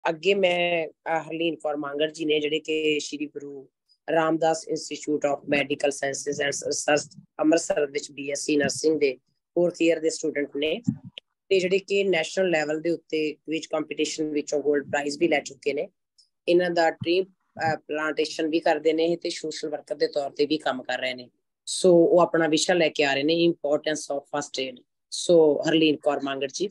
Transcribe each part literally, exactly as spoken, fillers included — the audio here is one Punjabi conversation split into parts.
ਅੱਗੇ ਮੈਂ ਹਰਲੀਨ ਕੌਰ ਮਾਂਗੜ ਜੀ ਨੇ ਜਿਹੜੇ ਕਿ Shri Guru Ramdas institute of medical sciences and research Amritsar ਵਿੱਚ ਬੀ ਐਸ ਸੀ ਨਰਸਿੰਗ ਦੇ ਫੋਰਥ ਈਅਰ ਦੇ ਸਟੂਡੈਂਟ ਨੇ ਤੇ ਜਿਹੜੇ ਕਿ ਨੈਸ਼ਨਲ ਲੈਵਲ ਦੇ ਉੱਤੇ ਕੁਇਜ਼ ਕੰਪੀਟੀਸ਼ਨ ਵਿੱਚੋਂ ਗੋਲਡ ਪ੍ਰਾਈਜ਼ ਵੀ ਲੈ ਚੁੱਕੇ ਨੇ। ਇਹਨਾਂ ਦਾ ਟ੍ਰੀ ਪਲਾਂਟੇਸ਼ਨ ਵੀ ਕਰਦੇ ਨੇ ਤੇ ਸੋਸ਼ਲ ਵਰਕਰ ਦੇ ਤੌਰ ਤੇ ਵੀ ਕੰਮ ਕਰ ਰਹੇ ਨੇ। ਸੋ ਉਹ ਆਪਣਾ ਵਿਸ਼ਾ ਲੈ ਕੇ ਆ ਰਹੇ ਨੇ importance of first aid. So Harleen Kaur Mangar ji.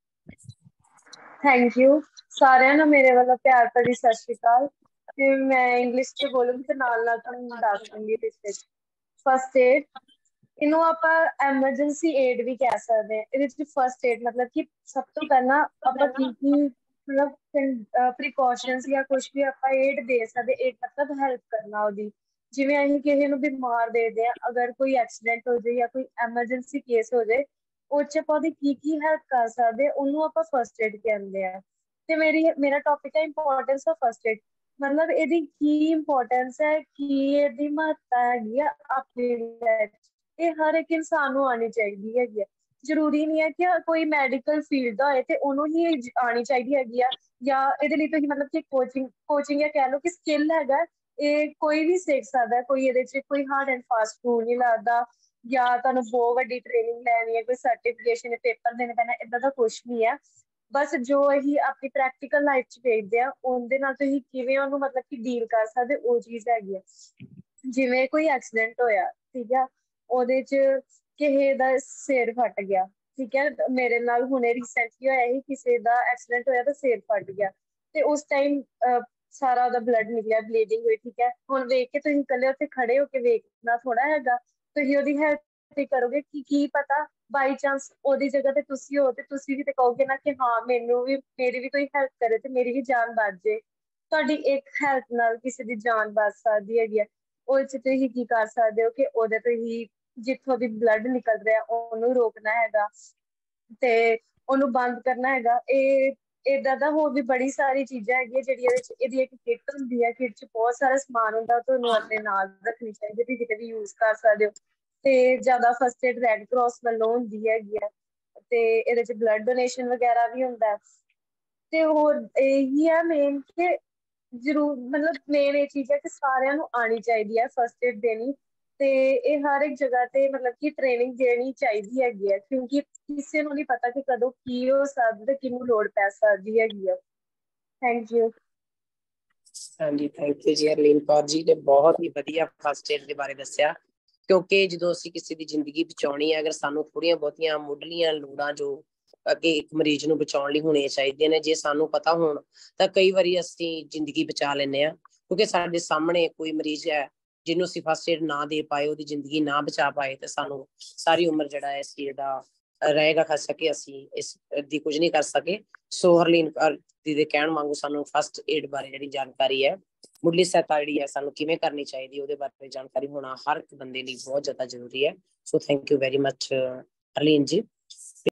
Thank you ਸਾਰਿਆਂ ਨੂੰ ਮੇਰੇ ਵੱਲੋਂ ਪਿਆਰ ਭਰੀ ਸਤਿ ਸ਼੍ਰੀ ਅਕਾਲ। ਤੇ ਮੈਂ ਇੰਗਲਿਸ਼ ਚ ਬੋਲੂੰਗੀ ਤੇ ਨਾਲ ਨਾਲ ਤੁਹਾਨੂੰ ਦੱਸ ਦੂੰਗੀ ਵਿੱਚ ਫਸਟ ਏਡ ਇਹਨੂੰ ਆਪਾਂ ਐਮਰਜੈਂਸੀ ਏਡ ਵੀ ਕਹਿ ਸਕਦੇ ਹਾਂ। ਇਹਦੇ ਚ ਫਸਟ ਏਡ ਮਤਲਬ ਕਿ ਸਭ ਤੋਂ ਪਹਿਲਾਂ ਆਪਾਂ ਕੀ ਕੀ ਮਤਲਬ ਪ੍ਰੀਕਾਸ਼ਨਸ ਜਾਂ ਕੁਛ ਵੀ ਆਪਾਂ ਏਡ ਦੇ ਸਕਦੇ। ਏਡ ਮਤਲਬ ਹੈਲਪ ਕਰਨਾ ਉਹਦੀ। ਜਿਵੇਂ ਅਸੀਂ ਕਿਸੇ ਨੂੰ ਬਿਮਾਰ ਦੇਖਦੇ ਹਾਂ, ਅਗਰ ਕੋਈ ਐਕਸੀਡੈਂਟ ਹੋ ਜਾਏ ਜਾਂ ਕੋਈ ਐਮਰਜੈਂਸੀ ਕੇਸ ਹੋ ਜਾਏ, ਉਹ 'ਚ ਆਪਾਂ ਉਹਦੀ ਕੀ ਕੀ ਹੈਲਪ ਕਰ ਸਕਦੇ ਉਹਨੂੰ ਆਪਾਂ ਫਸਟ ਏਡ ਕਹਿੰਦੇ ਆ। ਤੇ ਮੇਰੀ ਮੇਰਾ ਟੌਪਿਕ ਹੈ ਇੰਪੋਰਟੈਂਸ ਆਫ ਫਸਟ ਏਡ। ਮਤਲਬ ਇਹਦੀ ਕੀ ਇੰਪੋਰਟੈਂਸ ਹੈ, ਕੀ ਇਹਦੀ ਮਹੱਤਤਾ ਹੈਗੀ ਆ ਆਪਣੀ ਲਾਈਫ 'ਚ, ਇਹ ਹਰ ਇੱਕ ਇਨਸਾਨ ਨੂੰ ਆਉਣੀ ਚਾਹੀਦੀ ਹੈਗੀ ਆ। ਜ਼ਰੂਰੀ ਨਹੀਂ ਹੈ ਕਿ ਕੋਈ ਮੈਡੀਕਲ ਫੀਲਡ ਦਾ ਹੋਏ ਤੇ ਉਹਨੂੰ ਹੀ ਆਉਣੀ ਚਾਹੀਦੀ ਹੈਗੀ ਆ, ਜਾਂ ਇਹਦੇ ਲਈ ਤੁਸੀਂ ਮਤਲਬ ਕਿ ਕੋਚਿੰਗ ਕੋਚਿੰਗ ਜਾਂ ਕਹਿ ਲਓ ਕਿ ਸਕਿੱਲ ਹੈਗਾ, ਇਹ ਕੋਈ ਵੀ ਸਿੱਖ ਸਕਦਾ। ਕੋਈ ਇਹਦੇ 'ਚ ਕੋਈ ਹਾਰਡ ਐਂਡ ਫਾਸਟ ਰੂਲ ਨਹੀਂ ਲੱਗਦਾ ਜਾਂ ਤੁਹਾਨੂੰ ਬਹੁਤ ਵੱਡੀ ਟ੍ਰੇਨਿੰਗ ਲੈਣੀ ਹੈ, ਕੋਈ ਸਰਟੀਫਿਕੇਸ਼ਨ ਪੇਪਰ ਦੇਣੇ ਪੈਣਾ, ਏਦਾਂ ਦਾ ਕੁਛ ਨਹੀਂ ਹੈ। ਬਸ ਜੋ ਅਸੀਂ ਆਪਣੀ ਪ੍ਰੈਕਟੀਕਲ ਲਾਈਫ 'ਚ ਵੇਖਦੇ ਆ ਉਹਦੇ ਨਾਲ ਤੁਸੀਂ ਕਿਵੇਂ ਉਹਨੂੰ ਮਤਲਬ ਕਿ ਡੀਲ ਕਰ ਸਕਦੇ, ਉਹ ਚੀਜ਼ ਹੈਗੀ ਆ। ਜਿਵੇਂ ਕੋਈ ਐਕਸੀਡੈਂਟ ਹੋਇਆ, ਠੀਕ ਹੈ, ਉਹਦੇ 'ਚ ਕਿਸੇ ਦਾ ਸਿਰ ਫਟ ਗਿਆ, ਠੀਕ ਹੈ। ਮੇਰੇ ਨਾਲ ਹੁਣੇ ਰੀਸੈਂਟਲੀ ਹੋਇਆ ਸੀ, ਕਿਸੇ ਦਾ ਐਕਸੀਡੈਂਟ ਹੋਇਆ ਤਾਂ ਸਿਰ ਫਟ ਗਿਆ ਤੇ ਉਸ ਟਾਈਮ ਸਾਰਾ ਉਹਦਾ ਬਲੱਡ ਨਿਕਲਿਆ, ਬਲੀਡਿੰਗ ਹੋਈ, ਠੀਕ ਹੈ। ਹੁਣ ਵੇਖ ਕੇ ਤੁਸੀਂ ਇਕੱਲੇ ਉੱਥੇ ਖੜੇ ਹੋ ਕੇ ਵੇਖਣਾ ਥੋੜਾ ਹੈਗਾ, ਤੁਸੀਂ ਉਹਦੀ ਹੈਲਪ ਕਰੋਗੇ ਕਿ ਕੀ ਪਤਾ ਬਾਈ ਚਾਂਸ ਉਹਦੀ ਜਗ੍ਹਾ ਤੇ ਤੁਸੀਂ ਹੋ ਤੇ ਤੁਸੀਂ ਵੀ ਤੇ ਕਹੋਗੇ ਨਾ ਕਿ ਹਾਂ ਮੈਨੂੰ ਵੀ ਮੇਰੀ ਵੀ ਕੋਈ ਹੈਲਪ ਕਰੇ ਤੇ ਮੇਰੀ ਵੀ ਜਾਨ ਬਚ ਜੇ। ਤੁਹਾਡੀ ਇੱਕ ਹੈਲਪ ਨਾਲ ਕਿਸੇ ਦੀ ਜਾਨ ਬਚ ਸਕਦੀ ਹੈਗੀ ਹੈ। ਉਹ 'ਚ ਤੁਸੀਂ ਕੀ ਕਰ ਸਕਦੇ ਹੋ ਕਿ ਉਹਦੇ ਤੋਂ ਹੀ ਜਿੱਥੋਂ ਦੀ ਬਲੱਡ ਨਿਕਲ ਰਿਹਾ ਉਹਨੂੰ ਰੋਕਣਾ ਹੈਗਾ ਤੇ ਉਹਨੂੰ ਬੰਦ ਕਰਨਾ ਹੈਗਾ। ਇਹ ਏਦਾਂ ਦਾ ਹੋਰ ਵੀ ਬੜੀ ਸਾਰੀ ਚੀਜ਼ਾਂ ਹੈਗੀਆਂ ਜਿਹੜੀਆਂ ਇਹਦੇ 'ਚ ਇਹਦੀ ਇੱਕ ਕਿੱਟ ਹੁੰਦੀ ਹੈ। ਕਿੱਟ 'ਚ ਬਹੁਤ ਸਾਰਾ ਸਮਾਨ ਹੁੰਦਾ, ਤੁਹਾਨੂੰ ਆਪਣੇ ਨਾਲ ਰੱਖਣੀ ਚਾਹੀਦੀ, ਤੁਸੀਂ ਕਿਤੇ ਵੀ ਯੂਜ਼ ਕਰ ਸਕਦੇ ਹੋ। ਤੇ ਜ਼ਿਆਦਾ ਫਸਟ ਏਡ ਰੈਡ ਕਰਾਸ ਵੱਲੋਂ ਹੁੰਦੀ ਹੈਗੀ ਆ ਤੇ ਇਹਦੇ 'ਚ ਬਲੱਡ ਡੋਨੇਸ਼ਨ ਵਗੈਰਾ ਵੀ ਹੁੰਦਾ। ਤੇ ਹੋਰ ਇਹੀ ਹੈ ਮੇਨ ਕਿ ਜ਼ਰੂਰ ਮਤਲਬ ਮੇਨ ਇਹ ਚੀਜ਼ ਹੈ ਕਿ ਸਾਰਿਆਂ ਨੂੰ ਆਉਣੀ ਚਾਹੀਦੀ ਹੈ ਫਸਟ ਏਡ ਦੇਣੀ, ਤੇ ਇਹ ਹਰ ਇੱਕ ਜਗ੍ਹਾ ਤੇ ਮਤਲਬ ਕਿ ਟ੍ਰੇਨਿੰਗ ਦੇਣੀ ਚਾਹੀਦੀ ਹੈਗੀ ਹੈ, ਕਿਉਂਕਿ ਕਿਸੇ ਨੂੰ ਨਹੀਂ ਪਤਾ ਕਿ ਕਦੋਂ ਕੀ ਹੋ ਸਕਦਾ ਤੇ ਕਿਹਨੂੰ ਲੋੜ ਪੈ ਸਕਦੀ ਹੈਗੀ ਆ। Thank you. ਹਾਂਜੀ, ਥੈਂਕ ਯੂ ਜੀ ਹਰਲੀਨ ਕੌਰ ਜੀ ਨੇ ਬਹੁਤ ਹੀ ਵਧੀਆ ਫਸਟ ਏਡ ਦੇ ਬਾਰੇ ਦੱਸਿਆ। ਕਿਉਂਕਿ ਜਦੋਂ ਅਸੀਂ ਕਿਸੇ ਦੀ ਜ਼ਿੰਦਗੀ ਬਚਾਉਣੀ ਹੈ, ਅਗਰ ਸਾਨੂੰ ਥੋੜ੍ਹੀਆਂ ਬਹੁਤੀਆਂ ਮੁੱਢਲੀਆਂ ਲੋੜਾਂ ਜੋ ਅੱਗੇ ਇੱਕ ਮਰੀਜ਼ ਨੂੰ ਬਚਾਉਣ ਲਈ ਹੋਣੀਆਂ ਚਾਹੀਦੀਆਂ ਨੇ, ਜੇ ਸਾਨੂੰ ਪਤਾ ਹੋਣ ਤਾਂ ਕਈ ਵਾਰੀ ਅਸੀਂ ਜ਼ਿੰਦਗੀ ਬਚਾ ਲੈਂਦੇ ਹਾਂ। ਕਿਉਂਕਿ ਸਾਡੇ ਸਾਹਮਣੇ ਕੋਈ ਮਰੀਜ਼ ਹੈ ਜਿਹਨੂੰ ਅਸੀਂ ਫਸਟ ਏਡ ਨਾ ਦੇ ਪਾਏ, ਉਹਦੀ ਜ਼ਿੰਦਗੀ ਨਾ ਬਚਾ ਪਾਏ, ਤੇ ਸਾਨੂੰ ਸਾਰੀ ਉਮਰ ਜਿਹੜਾ ਇਸ ਚੀਜ਼ ਦਾ ਰਹੇਗਾ ਖਰਚਾ ਕਿ ਅਸੀਂ ਇਸ ਦੀ ਕੁਝ ਨਹੀਂ ਕਰ ਸਕੇ। ਸੋ ਹਰਲੀਨ ਕੌਰ ਜੀ ਦੇ ਕਹਿਣ ਵਾਂਗੂ ਸਾਨੂੰ ਫਸਟ ਏਡ ਬਾਰੇ ਜਿਹੜੀ ਜਾਣਕਾਰੀ ਹੈ, ਮੁੱਢਲੀ ਸਹਾਇਤਾ ਜਿਹੜੀ ਹੈ ਸਾਨੂੰ ਕਿਵੇਂ ਕਰਨੀ ਚਾਹੀਦੀ, ਉਹਦੇ ਬਾਰੇ ਜਾਣਕਾਰੀ ਹੋਣਾ ਹਰ ਇੱਕ ਬੰਦੇ ਲਈ ਬਹੁਤ ਜ਼ਿਆਦਾ ਜ਼ਰੂਰੀ ਹੈ। So thank you very much Harleen ਜੀ।